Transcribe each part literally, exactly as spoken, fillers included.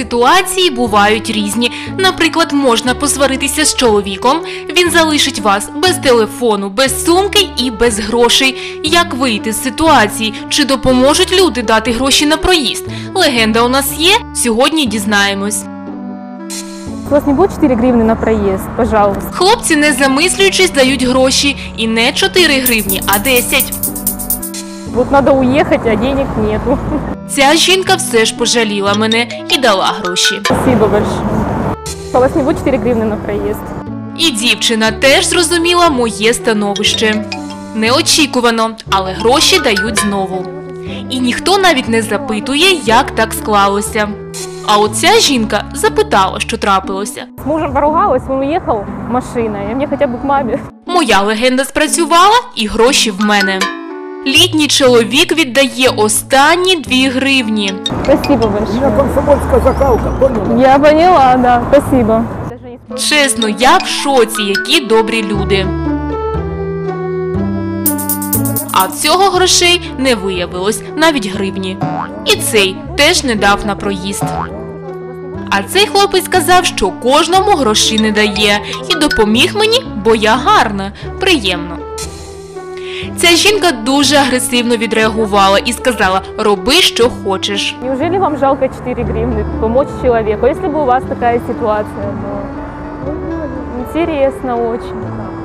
Ситуації бувають різні. Наприклад, можна посваритися з чоловіком, він залишить вас без телефону, без сумки і без грошей. Як вийти з ситуації? Чи допоможуть люди дати гроші на проїзд? Легенда у нас є? Сьогодні дізнаємось. У вас не будет чотири гривни на проїзд, пожалуйста? Хлопці, не замислюючись, дають гроші. І не чотири гривні, а десять. Вот надо уехать, а денег нету. Ця жінка все ж пожаліла мене і дала гроші. Спасибо большое. У вас не будет чотири гривни на проїзд? І дівчина теж зрозуміла моє становище. Неочікувано, але гроші дають знову. І ніхто навіть не запитує, як так склалося. А оця жінка запитала, що трапилося. З мужем поругалась, він уїхав машиною, а мені хоча б к мамі. Моя легенда спрацювала і гроші в мене. Літній чоловік віддає останні дві гривні. Спасибо большое. У меня комсомольская закалка, поняла? Я поняла, да, спасибо. Чесно, я в шоці, які добрі люди. А цього грошей не виявилось, навіть гривні. І цей теж не дав на проїзд. А цей хлопець сказав, що кожному гроші не дає. І допоміг мені, бо я гарна, приємно. Ця жінка дуже агресивно відреагувала і сказала: роби, що хочеш. Неужели вам жалко чотири гривни помочь человеку? Если бы у вас такая ситуация была? Интересно очень.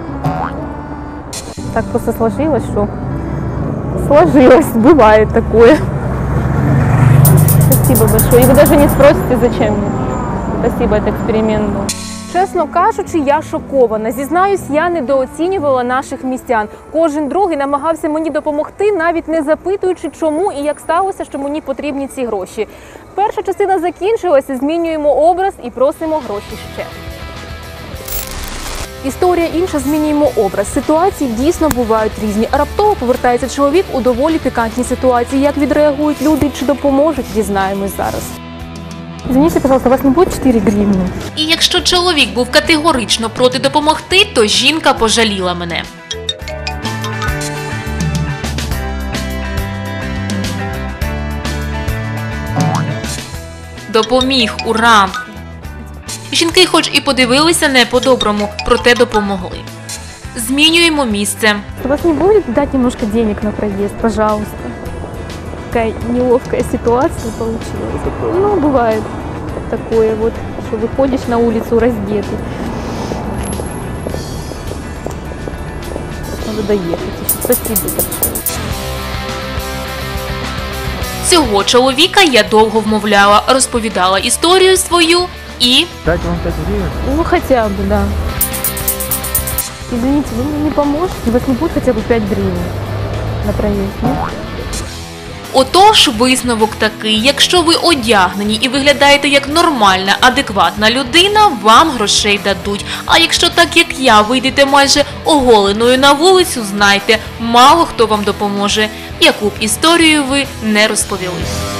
Так просто сложилось, что сложилось, бывает такое. Спасибо большое. И вы даже не спросите, зачем мне. Спасибо, это эксперимент был. Чесно кажучи, я шокована. Зізнаюсь, я недооцінювала наших містян. Кожен другий намагався мені допомогти, навіть не запитуючи, чому і як сталося, що мені потрібні ці гроші. Перша частина закінчилася, змінюємо образ і просимо гроші ще. Історія інша, змінюємо образ. Ситуації дійсно бувають різні. Раптово повертається чоловік у доволі пікантній ситуації. Як відреагують люди, чи допоможуть, дізнаємось зараз. Извините, пожалуйста, у вас не будет чотири гривни? І якщо чоловік був категорично проти допомогти, то жінка пожаліла мене. Допоміг, ура! Жінки хоч і подивилися не по-доброму, проте допомогли. Змінюємо місце. У вас не будет дать немножко денег на проезд, пожалуйста? Такая неловкая ситуация получилась. Ну, бывает такое вот, что выходишь на улицу раздетый. Надо доехать. Спасибо большое. Цього чоловіка я довго вмовляла, розповідала історію свою і... Дать вам пять гривен? Ну, хотя бы, да. Извините, вы мне не поможете? У вас не будет хотя бы пять гривен на проезд, нет? Отож, висновок такий: якщо ви одягнені і виглядаєте як нормальна, адекватна людина, вам грошей дадуть. А якщо так, як я, вийдете майже оголеною на вулицю, знайте, мало хто вам допоможе, яку б історію ви не розповіли.